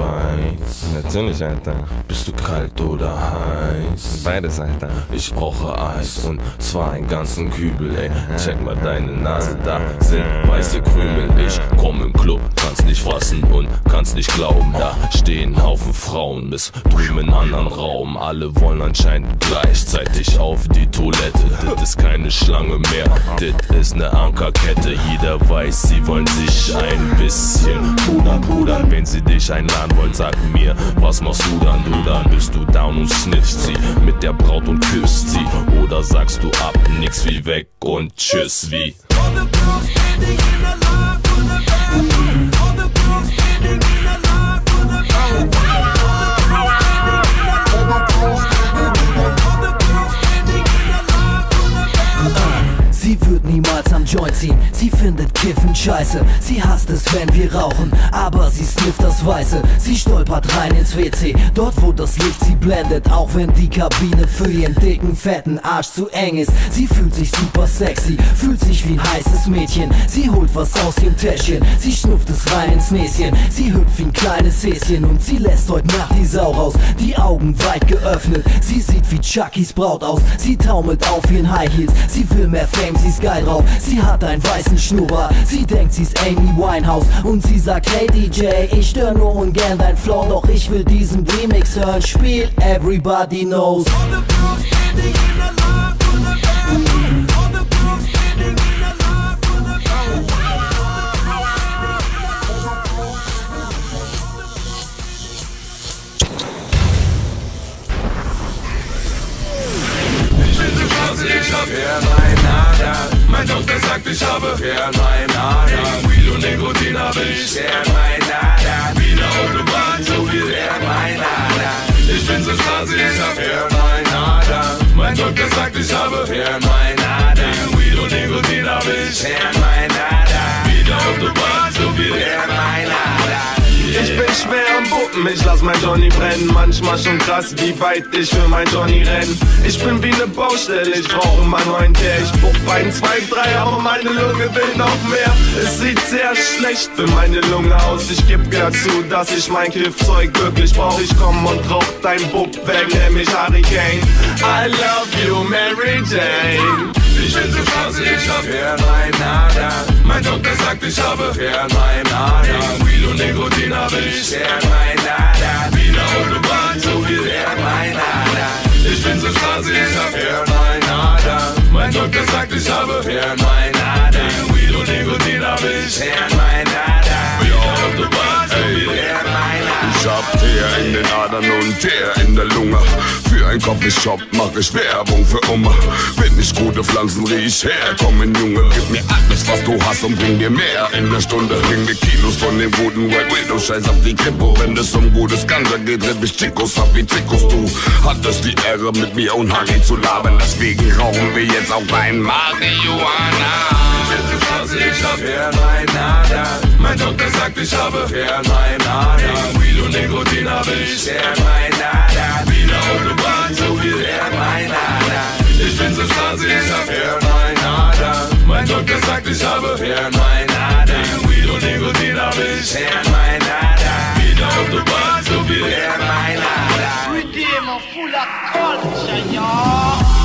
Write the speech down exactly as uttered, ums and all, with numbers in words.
Schweiz. Natürlich, Alter. Bist du kalt oder heiß? Beides, Alter. Ich brauche Eis und zwar einen ganzen Kübel, ey. Check mal deine Nase, da sind weiße Krümel. Ich komm im Club, kannst nicht fassen und kannst nicht glauben. Da stehen Haufen Frauen bis drüben in anderen Raum. Alle wollen anscheinend gleichzeitig auf die Toilette. Das ist keine Schlange mehr, das ist ne Ankerkette. Jeder weiß, sie wollen sich ein bisschen pudern, pudern. Wenn sie dich einladen wollen, sag mir, was machst du dann? Du dann bist du down und sniffst sie mit der Braut und küsst sie. Oder sagst du ab, nix wie weg und tschüss wie. Sie wird niemals am Joint ziehen, sie findet Kiffen scheiße. Sie hasst es, wenn wir rauchen, aber sie snifft das Weiße. Sie stolpert rein ins W C, dort wo das Licht sie blendet. Auch wenn die Kabine für ihren dicken, fetten Arsch zu eng ist. Sie fühlt sich super sexy, fühlt sich wie ein heißes Mädchen. Sie holt was aus ihrem Täschchen, sie schnupft es rein ins Näschen. Sie hüpft wie ein kleines Häschen und sie lässt heute Nacht die Sau raus. Die Augen weit geöffnet, sie sieht wie Chuckys Braut aus. Sie taumelt auf ihren High Heels, sie will mehr Fame, sie ist geil drauf. Sie hat einen weißen Schnurrbart, sie denkt sie ist Amy Winehouse. Und sie sagt, hey D J, ich stör nur ungern dein Flow, doch ich will diesen Remix hören. Spiel Everybody Knows. Ich hab Hirnweinader. Mein Doktor sagt, ich habe Hirnweinader. Weed und Nikotin hab ich Hirnweinader. Wie ne Autobahn, so viel Hirnweinader. Ich bin so Straße, ich hab Hirnweinader. Mein Doktor sagt, ich habe Hirnweinader. Weed und Nikotin hab ich Hirnweinader. Wie ne Autobahn, so viel Hirnweinader. Ich bin schwer am Buppen, ich lass mein Johnny brennen. Manchmal schon krass, wie weit ich für mein Johnny renn. Ich bin wie ne Baustelle, ich brauche mal neuen Teer. Ich buch ein, zwei, drei, aber meine Lunge will noch mehr. Es sieht sehr schlecht für meine Lunge aus. Ich geb ja zu, dass ich mein Kiffzeug wirklich brauch. Ich komm und rauch dein Bub weg, nenn mich Hurricane. I love you, Mary Jane. Ich bin so Straße, ich hab Hirnweinader. Mein Doktor sagt, ich habe Hirnweinader. Weed und Nikotin hab ich Hirnweinader. Wie ne Autobahn, so viel Hirnweinader. Ich bin so Straße, ich hab Hirnweinader. Mein Doktor sagt, ich habe Hirnweinader. Weed und Nikotin hab ich Hirnweinader. Wie ne Autobahn, so viel Hirnweinader. Ich hab Teer in den Adern und Teer in der Lunge. Für ein Coffeeshop mach ich Werbung für Oma. Wenn ich gute Pflanzen riech, herkommen Junge. Gib mir alles, was du hast und bring dir mehr in der Stunde. Bring mir Kilos von dem guten Red Widow, scheiß auf die Kripo. Wenn es um gutes Ganja geht, red ich Chicos, hab wie Zikos. Du hattest die Ehre, mit mir und Harry zu labern. Deswegen rauchen wir jetzt auch ein Marihuana. Ich hab Hirnweinader. Mein Doktor sagt, ich habe Hirnweinader. Weed und Nikotin hab ich Hirnweinader. Wie ne Autobahn, so viel Hirnweinader. Ich bin so Straße, ich hab Hirnweinader. Mein Doktor sagt, ich habe Hirnweinader. Weed und Nikotin hab ich Hirnweinader. Wie ne Autobahn, so viel Hirnweinader. Redeemer full of culture, y'all.